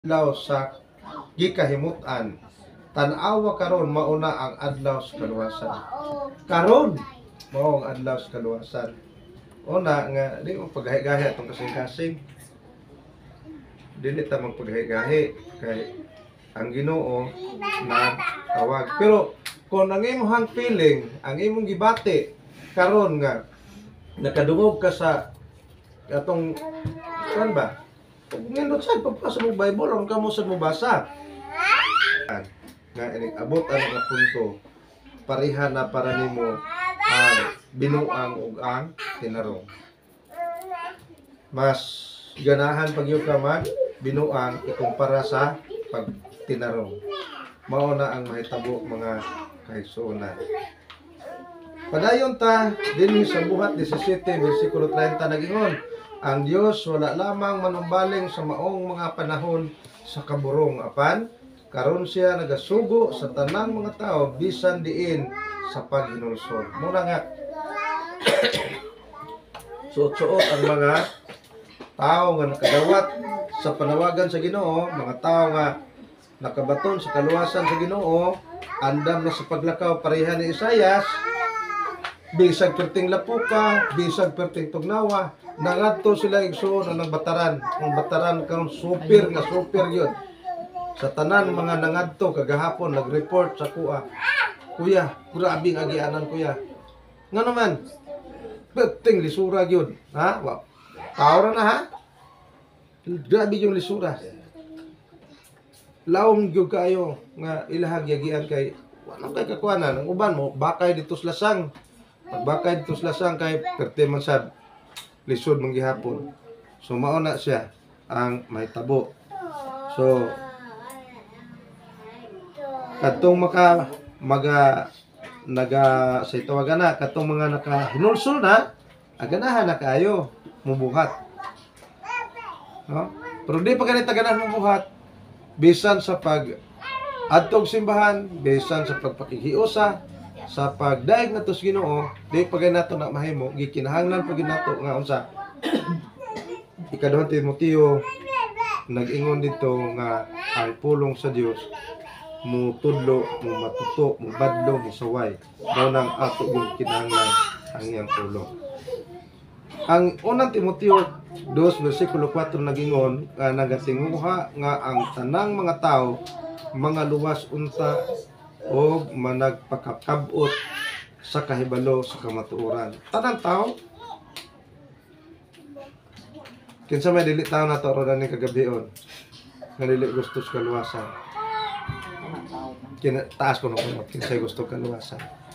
adlaw sa gikahimutan. Tan-awa karon mauna ang adlaw sa kaluwasan. Karon mao ang adlaw sa kaluwasan. Una nga di mo paggahi-gahi atong kasing-kasing. Dili ta magpaggahi-gahi kay ang Ginoo na tawag. Pero kung ang imong feeling, ang imong gibati karon nga nakadungog ka sa atong kan ba? Nindot sa pagpasa mo Bible, ang kamo sa mubasa. Nga inig abot ang mga punto, pareha na para nimo ang binuang ug ang tinarong. Mas ganahan pag yung ka man binuang ikumpara sa pagtinarong. Mao na ang mahitabo mga kaigsuonan. Padayon ta dinhi sa buhat 17 bersikulo 30 nagingon, ang Dios wala lamang manumbaling sa maong mga panahon sa kaburong apan karon siya nagasugo sa tanang mga tao bisan diin sa paghinulsol. Muna nga suot-suot ang mga tao nga nakadawat sa panawagan sa Ginoo, mga tao nga nakabaton sa kaluwasan sa Ginoo, andam na sa paglakaw pareha ni Isayas. Bisag perting lapuka, bisag perting tugnawa, nangadto sila igsuon ang bataran. Ang bataran karon super nga super yun. Sa tanan mga nangadto kagahapon nag-report sa kuha. Kuya, grabe ang agianan kuya. Nga naman, perting lisura yun. Ha? Wow. Tawra na ha? Grabe yung lisura. Lawom gyud kayo nga ilahag yagian kay wala kay kakuanan. Ang uban mo bakay dito sa lasang. Pagbakay dito sa lasang kay perte man sad lisod man gihapon. So mao na siya ang mahitabo. So katong naga sa tawagan na katong mga nakahinulsol na aganahan na kayo mubuhat. No? Pero di pa ganit ganahan mubuhat bisan sa pag adtog simbahan, bisan sa pagpakihiusa, sa pagdaig nato sa Ginoo, di pagay nato na mahimo, gikinahanglan pag nato nga unsa. Ikaduhang Timoteo nag-ingon dito nga ang pulong sa Dios mo tudlo, mo matuto, mo badlo, mo saway. Mao nang ato yung kinahanglan ang iyang pulong. Ang unang Timoteo 2 bersikulo 4 nag-ingon nagatinguha nga ang tanang mga tao mga luwas unta o managpakakabot sa kahibalo sa kamatuoran. Tanang tao kinsa may dili tao na to ron ni kagabion nga dili gusto sa kaluwasan. Taas ko no kinsa gusto kaluwasan.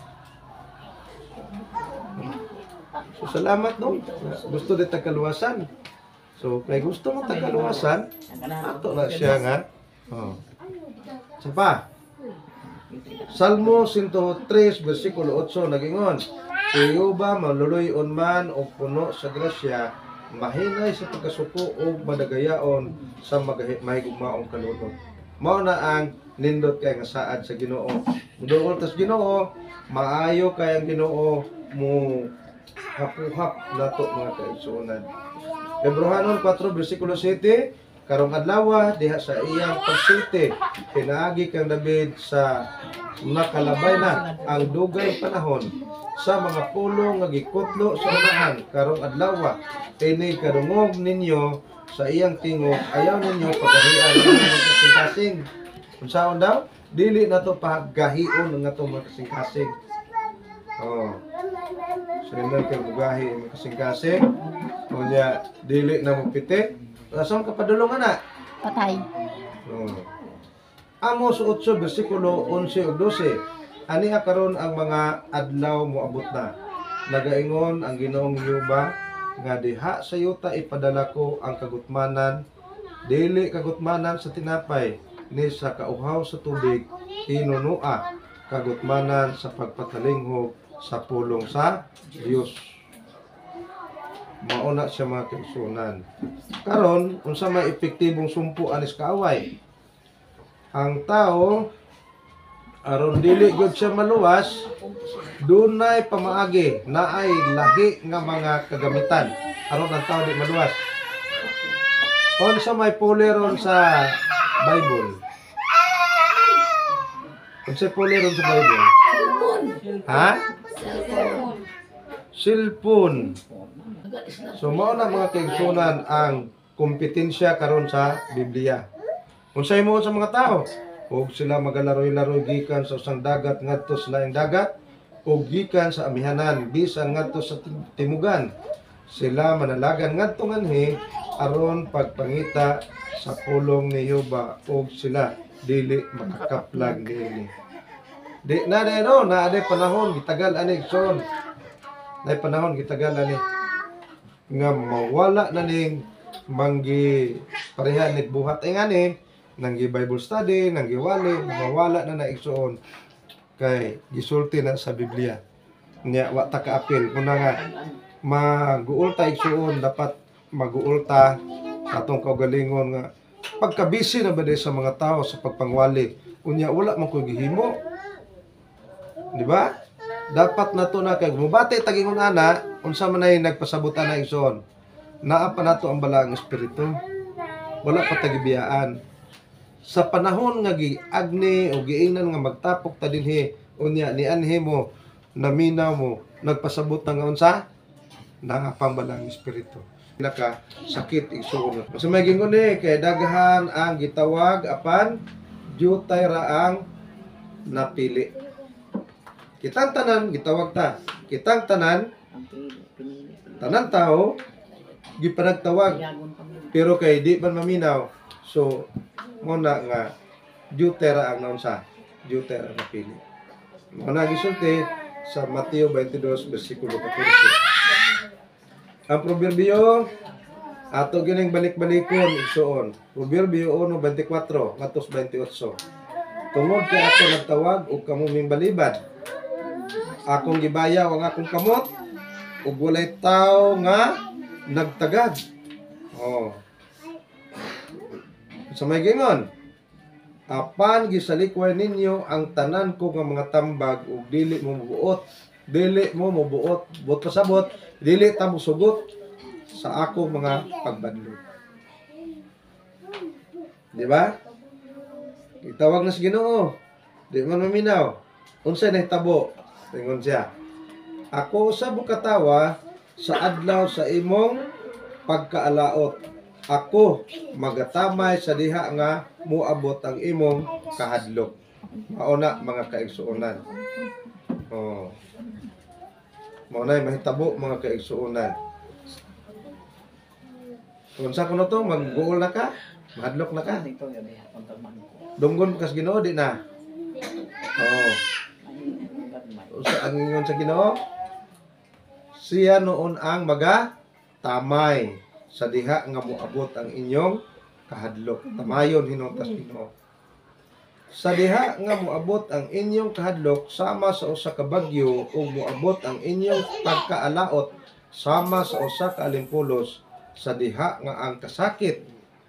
So salamat no. Gusto dito kaluwasan. So kay gusto mo ta kaluwasan, ato na siya nga. Oh. Sapa? Salmo 103 bersikulo 8 nagingon, "Iyo ba maluluyon man o puno sa grasya, mahinay sa pagkasuko o madagayaon sa mahigugmaong kalunod." Mao na ang nindot kay nga saad sa Ginoo. Muduol tas Ginoo, maayo kay ang Ginoo mo hapuhap nato mga kaigsuonan. Hebrehanon 4 bersikulo 7, karong adlaw diha sa iyang pagsulti pinaagi kang David sa nakalabay na ang dugay panahon sa mga pulong nga gikutlo sa unahan karong adlaw ini kadungog ninyo sa iyang tingog ayaw ninyo pagahian ng mga kasing-kasing. Unsaon daw? Dili na to pagahion ng atong mga kasing-kasing. Oh. Sila kay bugahi ang kasing-kasing. Kunya dili na mo piti. Asan ka padulungan na? Patay. Amos 8 bersikulo 11 ug 12. Aniha karon ang mga adlaw moabot na. Nagaingon ang Ginoong Yuba nga diha sa yuta ipadala ko ang kagutmanan, dili kagutmanan sa tinapay ni sa kauhaw sa tubig, hinunua kagutmanan sa pagpatalinghog sa pulong sa Dios. Mauna siya mga kaigsuonan. Karon unsa may epektibong sumpo anis kaaway? Ang tao aron dili gyud siya maluwas, dunay pamaagi naay lahi nga mga kagamitan aron ang tao di maluwas. Kung sa may puleron sa Bible. Kung sa puleron sa Bible. Ha? Cellphone. So mao na mga kaigsunan ang kompetensya karon sa Biblia. Unsay mo sa mga tao? Ug sila magalaroy-laroy gikan sa usang dagat ngadto sa laing dagat ug gikan sa amihanan bisan ngadto sa timugan. Sila manalagan ngadto nganhi aron pagpangita sa pulong ni Jehova ug sila dili makakaplag niini. Di na no, na panahon gitagal ani son. Nay panahon gitagal ani nga mawala na ning manggi pareha ni buhat ay ngani nanggi Bible study, nanggi wali, mawala na naigsuon kay gisulti na sa Biblia. Nya wa ta kaapil kuna nga maguol ta igsuon dapat maguol ta atong kaugalingon nga pagkabisi na ba sa mga tao sa pagpangwali unya wala man ko gihimo. Di ba? Dapat nato na kay mubati tagingon ana unsa man ay nagpasabutan na igsoon. Naa pa nato ang balaang espiritu. Wala pa tagibiyaan. Sa panahon nga giagni o giingnan nga magtapok ta dinhi unya ni anhi mo naminaw mo nagpasabot nga unsa na pang balaang espiritu. Naka sakit igsoon. Sa may gingon ni kay daghan ang gitawag apan jutay ra ang napili. Kitang tanan gitawag ta. Kitang tanan tao gipanagtawag. Pero kay di man maminaw. So muna nga jutera ang naunsa. Jutera ang napili. Muna gisulti sa Mateo 22 bersikulo 14. Ang proverbio ato gining balik-balikon igsuon. Proverbio 1:24 ngadto 28. Tungod kay ako nagtawag ug kamo mimbalibad. Akong gibayaw ang akong kamot ug walay tawo nga nagtagad. Oh. Sa may gingon, apan gisalikway ninyo ang tanan ko nga mga tambag ug dili mo mubuot. Dili mo mubuot, buot pasabot, dili ta musugot sa akong mga pagbadlong. Di ba? Itawag na sa Ginoo. Di man maminaw. Unsay nahitabo? Tingon siya. Ako sa bukatawa sa adlaw sa imong pagkaalaot. Ako magatamay sa diha nga muabot ang imong kahadlok. Mauna mga kaigsuonan. Oh. Mauna mahitabo mga kaigsuonan. Unsa kuno to magguol na ka? Mahadlok na ka? Dunggon kas Ginoo di na. Oh. Sa ang ingon sa Ginoo, siya noon ang tamay sa diha nga moabot ang inyong kahadlok. Tamayon hinungtas Ginoo. Sa diha nga moabot ang inyong kahadlok sama sa usa ka bagyo ug moabot ang inyong pagkaalaot sama sa usa ka alimpulos sa diha nga ang kasakit.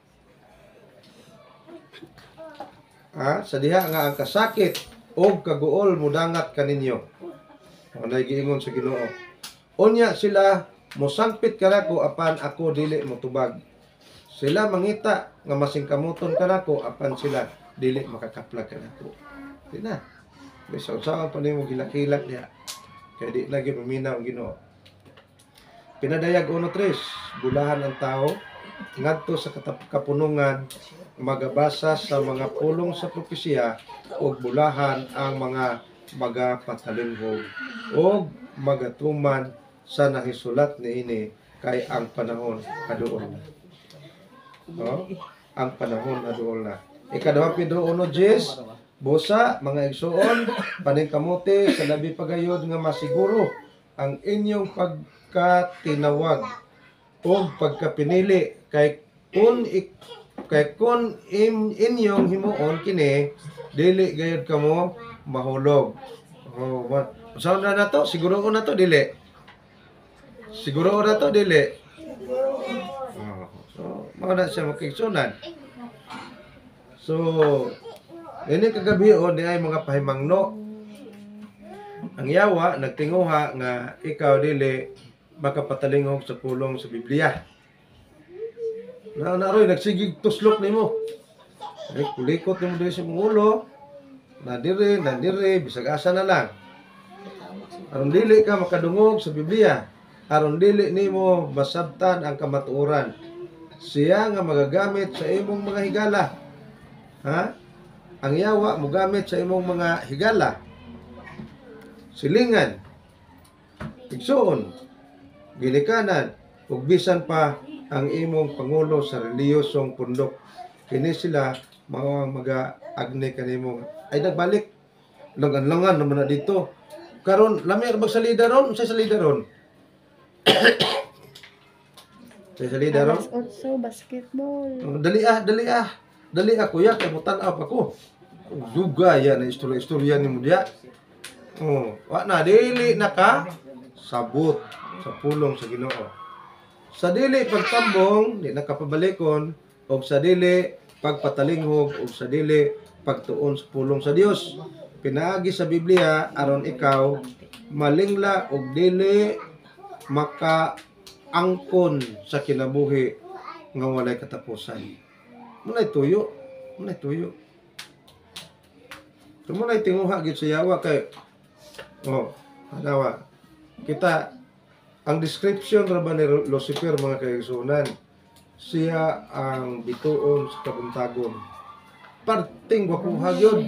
Sa diha nga ang kasakit og kaguol mudangat kaninyo. Anay giingon sa Ginoo. Unya sila mosangpit kanako apan ako dili motubag. Sila mangita nga masingkamuton kanako apan sila dili makakaplag kanako. Di na. Bisan sa pa nimo gilak-hilak diha. Kay di lagi maminaw ang Ginoo. Pinadayag 1:3, bulahan ang tao ngadto sa kapunungan magabasa sa mga pulong sa propesya ug bulahan ang mga magapatalinghog ug magatuman sa nahisulat niini kay ang panahon aduol na. No? Ang panahon aduol na. Ikaduha piduuno Jis, busa mga igsuon paningkamuti sa labi pagayod nga masiguro ang inyong pagkatinawag o pagkapinili kay kun inyong himuon kini dili gayud kamo mahulog. Oh, saan na to? Siguro na to dili. Siguro na to dili. Oh, so mao na siya makigsunan. So ini kagabi di ay mga pahimangno. Ang yawa nagtinguha nga ikaw dili makapatalingog sa pulong sa Biblia. naroy nagsigig tuslok nimo. Ay kulikot nimo diri sa imong ulo. Nadire, bisag asa na lang. Aron dili ka makadungog sa Biblia. Aron dili nimo masabtan ang kamatuoran. Siya nga magagamit sa imong mga higala. Ha? Ang yawa mo gamit sa imong mga higala. Silingan, igsoon, ginikanan, ug bisan pa ang imong pangulo sa reliyosong pundok. Kini sila mga mag-agne kanimo. Ay nagbalik. Langan-langan naman na dito. Karon lami ra magsalida ron, sa salida ron. Sa salida ron. Also basketball. Dali kuya kay mutan-aw ako. Juga ya na istorya ni mo diya. Wa na dili na ka sabot sa pulong sa Ginoo. Sa dili pagtambong di nakapabalikon og sa dili pagpatalinghog og sa dili pagtuon sa pulong sa Dios. Pinaagi sa Biblia aron ikaw malingla og dili makaangkon sa kinabuhi nga walay katapusan. Munay tuyo. Munay tinguha gid sa yawa kay hanawa. Kita ang description ra ba ni Lucifer mga kaigsunan, siya ang bituon sa kabuntagon. Perting gwapuha gyud.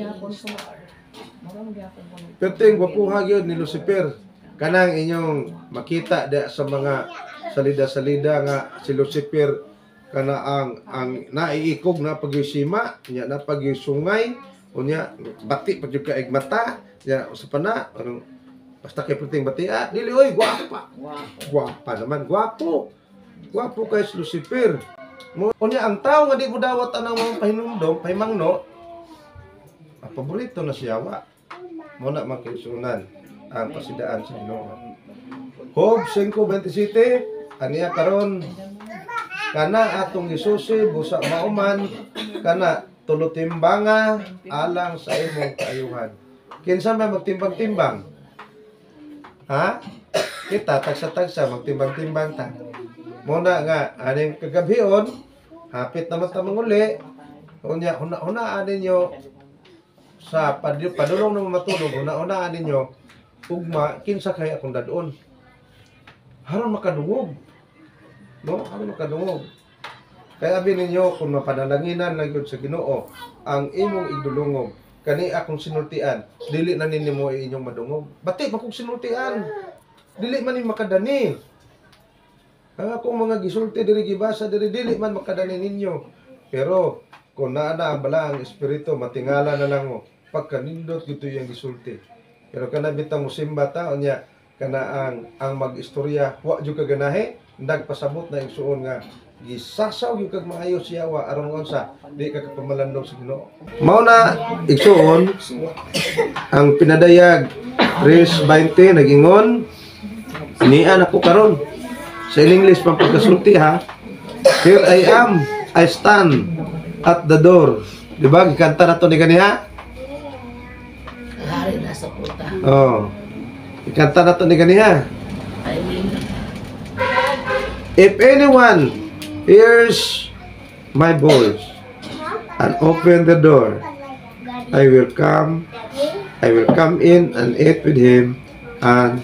Perting gwapuha gyud ni Lucifer. Kanang inyong makita sa mga salida-salida nga si Lucifer kana ang naiikog na pagisima nya na pagisungay unya bati pag ka mata nya usa pa na basta kay puting batia dili oy gwapa naman gwapo kay si Lucifer unya ang tao nga di mo dawat anang mga pahinumdom pahimangno ang paborito na siya wa mo na makisunan ang pasidaan sa Ginoo. Job 5:27 aniya karon kana atong gisusi busa mauman kana tulutimbanga alang sa imong kaayuhan. Kinsa may magtimbang-timbang? Ha? Kita tagsa-tagsa magtimbang-timbang ta. Muna nga aning kagabhion hapit naman ta manguli. Unya una ninyo sa padulong na matulog una ninyo ugma kinsa kay akong dadon. Haron makadungog. No, ano makadungog. Kaya abi ninyo kung mapadalanginan lang yun sa Ginoo ang imong igdulungog kani akong sinultian dili na ninyo mo inyong madungog. Bati pa kong sinultian. Dili man ni makadani. Ang akong mga gisulti diri gibasa dili man makadani ninyo. Pero kung naa ang bala ang espiritu matingala na lang mo pagkanindot gito yung gisulti. Pero kana bitang musimba ta unya kana ang mag-istorya wa jud kaganahe nagpasabot na igsuon nga gisasaw gyud kag maayo siya wa aron unsa di ka kapamalandong sa Ginoo. Mao na igsuon ang pinadayag verse 20 nagingon nian ako karon sa English pang pagkasulti ha. Here I am, I stand at the door. Di ba gikanta na to ni kaniha? Hari na sa puta. Ikanta na to ni kaniha. If anyone hears my voice and open the door, I will come in and eat with him and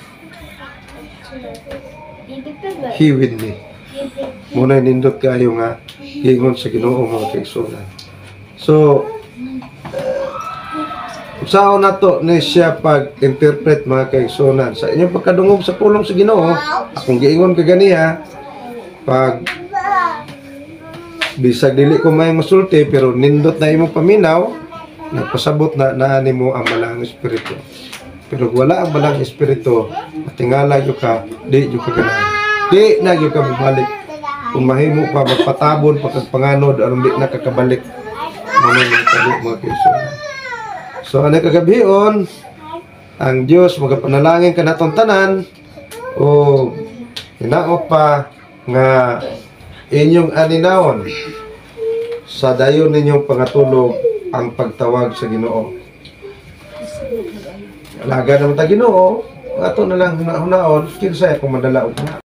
he with me. Muna nindot kayo nga gingon sa Ginoo mga kaigsunan. So sao na to ni siya pag-interpret mga kaigsunan sa inyong pagkadungog sa pulong sa Ginoo. Akong giingon kaganiya pag bisag dili ko may masulti pero nindot na imong paminaw nagpasabot na naani mo ang balang espiritu. Pero wala ang balang espiritu matingala gyud ka di gyud ka ganahan. Di na gyud ka mabalik. Kung mahimo pa magpatabon pagpanganod aron di nakakabalik mga kaigsunan. So ano kagabhion ang Dios magapanalangin kanatong tanan o hinaot pa nga inyong aninawon sa dayon ninyong pangatulog ang pagtawag sa Ginoo. Alaga naman ta Ginoo, ato na lang hunaon kinsa akong madala og